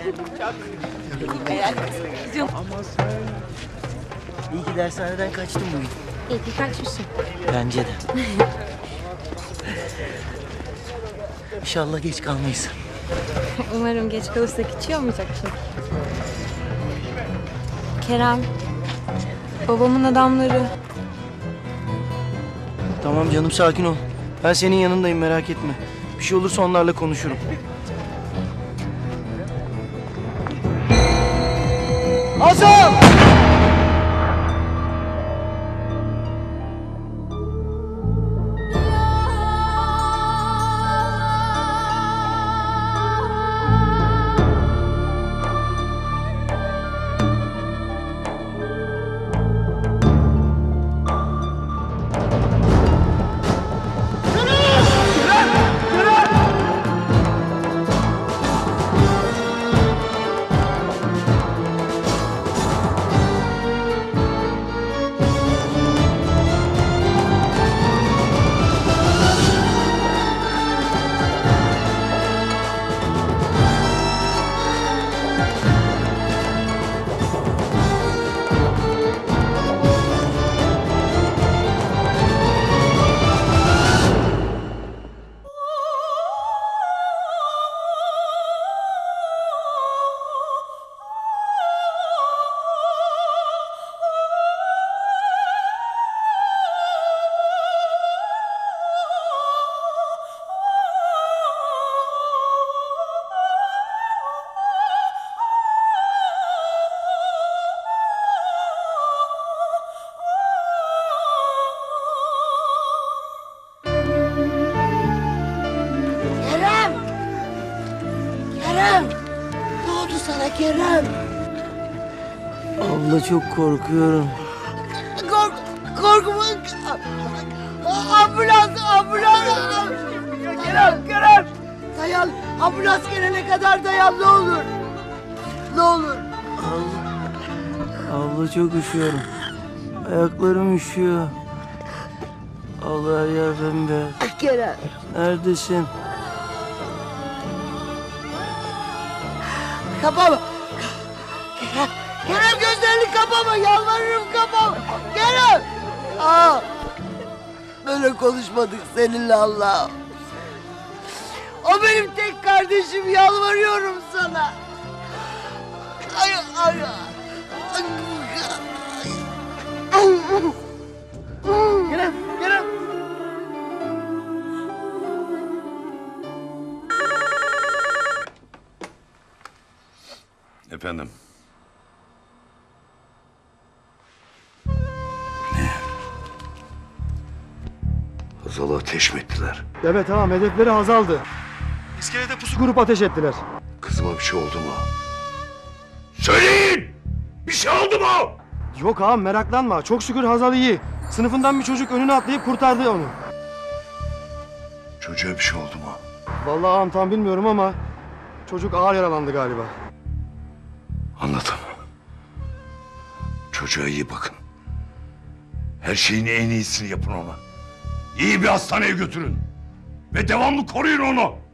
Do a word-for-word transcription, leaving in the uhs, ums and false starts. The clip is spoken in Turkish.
Ama sen... İyi ki dershaneden kaçtım bugün. İyi ki kaçmışsın. Bence de. İnşallah geç kalmayız. Umarım geç kalırsak hiç iyi olmayacak şey. Kerem, babamın adamları. Tamam canım, sakin ol. Ben senin yanındayım, merak etme. Bir şey olursa onlarla konuşurum. Hasan! Kerem! Ne oldu sana Kerem? Abla, çok korkuyorum. Kork, korkma. Ambulans, ambulans. Kerem, Kerem. Dayan, ambulans gelene kadar dayan ne olur. Ne olur. Abla, abla çok üşüyorum. Ayaklarım üşüyor. Allah, her yer bembeyaz. Kerem. Neredesin? Kapama. Kerem, Kerem gözlerini kapama. Yalvarırım kapama. Kerem. Aa, böyle konuşmadık seninle Allah'ım. O benim tek kardeşim. Yalvarıyorum sana. Ay, ay, ay. Kerem, Kerem. Efendim? Hazal'ı ateş mi ettiler? Evet ağam, hedefleri Hazal'dı. İskelede pusu kurup ateş ettiler. Kızıma bir şey oldu mu? Söyleyin! Bir şey oldu mu? Yok ağam, meraklanma. Çok şükür Hazal iyi. Sınıfından bir çocuk önüne atlayıp kurtardı onu. Çocuğa bir şey oldu mu? Vallahi ağam tam bilmiyorum ama çocuk ağır yaralandı galiba. Anladım. Çocuğa iyi bakın. Her şeyin en iyisini yapın ona. İyi bir hastaneye götürün. Ve devamlı koruyun onu.